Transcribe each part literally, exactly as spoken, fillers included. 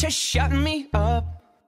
to shut me up.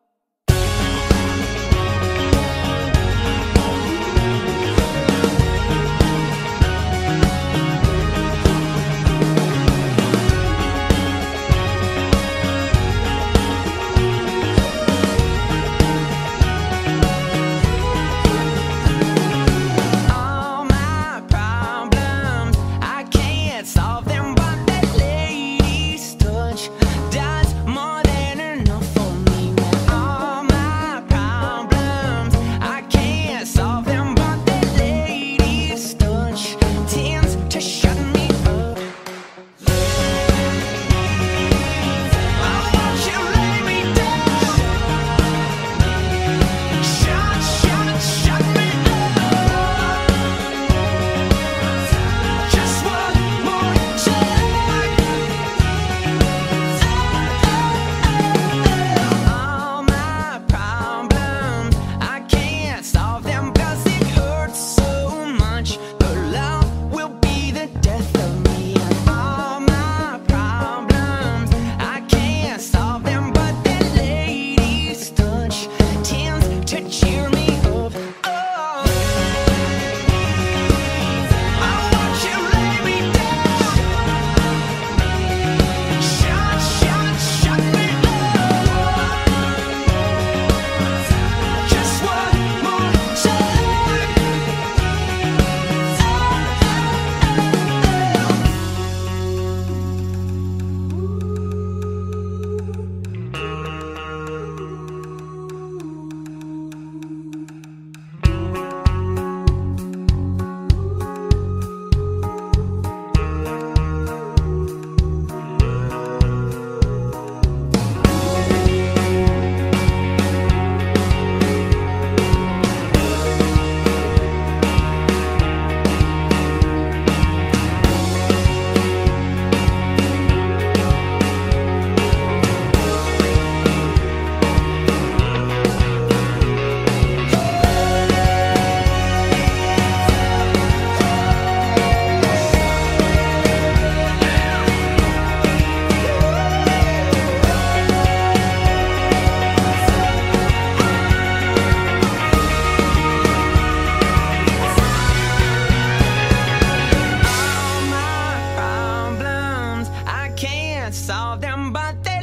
Solve them, but that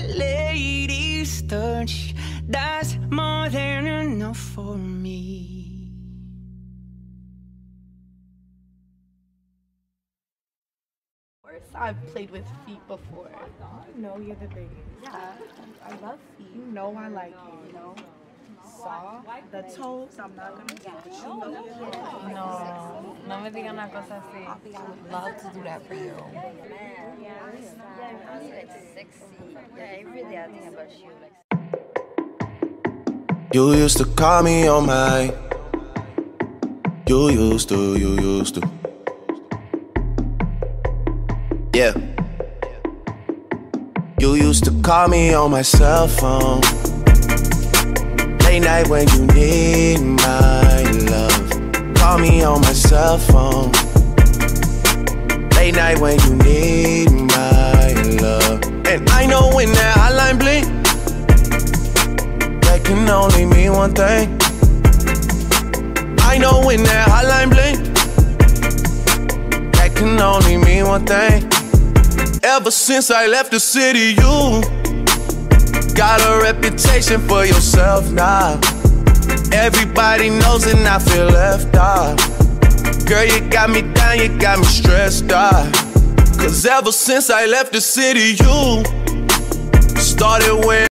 lady's touch does more than enough for me. Of course, I've played with feet before. You know you're the biggest. Yeah, I love feet. You know I like you. You know, saw the toes. I'm not gonna do it. You know you're the biggest. No, no me digan una cosa así. I would love to do that for you. You used to call me on my. You used to, you used to. Yeah. You used to call me on my cell phone. Late night when you need my love. Call me on my cell phone. Late night when you need my love. And I know when that hotline blink, that can only mean one thing. I know when that hotline blink, that can only mean one thing. Ever since I left the city, you got a reputation for yourself now. Everybody knows and I feel left out. Girl, you got me down, you got me stressed out. Cause ever since I left the city, you started wearing